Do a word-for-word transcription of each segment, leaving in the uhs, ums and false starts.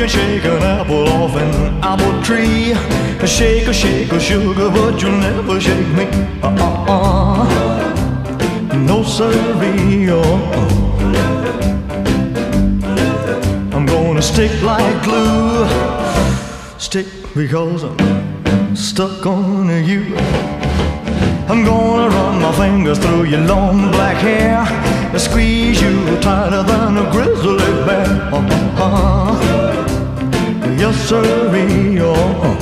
shake an apple off an apple tree. Shake a shake a sugar, but you'll never shake me. Uh-uh-uh. No siree, oh. I'm gonna stick like glue. Stick because I'm stuck on you. I'm gonna run my fingers through your long black hair, squeeze you tighter than a grizzly bear. Uh-huh. Yes, sirree, oh.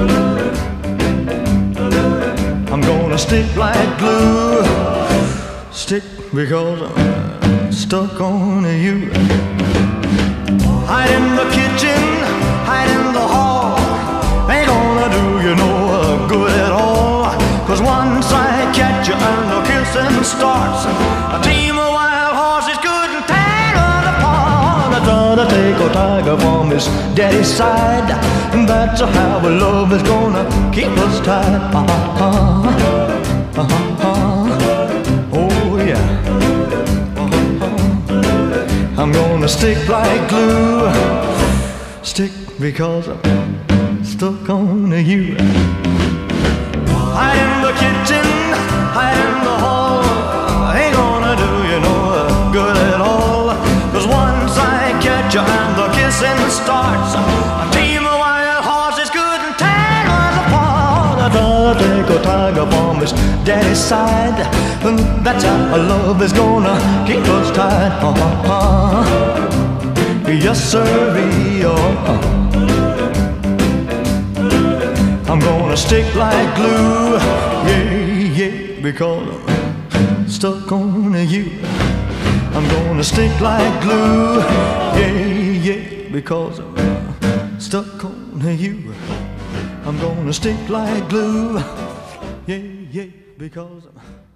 I'm gonna stick like glue. Stick because I'm stuck on you. Hide in the kitchen, hide in the hall. Ain't gonna do you no good at all. Cause once I catch you and the kissing starts, a team of wild horses couldn't tear us apart. I try to take a tiger from his daddy's side, and that's how our love is gonna keep us tied. Uh-huh, uh-huh, oh yeah. Uh-huh. I'm gonna stick like glue. Stick because I'm stuck on you. Hide in the kitchen, hide in the hall. Ain't gonna do you no good at all. Cause once I catch you and the kissing starts, a team of wild horses couldn't tear us apart. I try to take a tiger from his daddy's side, and that's how our love is gonna keep us tied. Uh-huh. Yes, sirree, oh. I'm gonna stick like glue, yeah, yeah, because I'm stuck on you. I'm gonna stick like glue, yeah, yeah, because I'm stuck on you. I'm gonna stick like glue, yeah, yeah, because I'm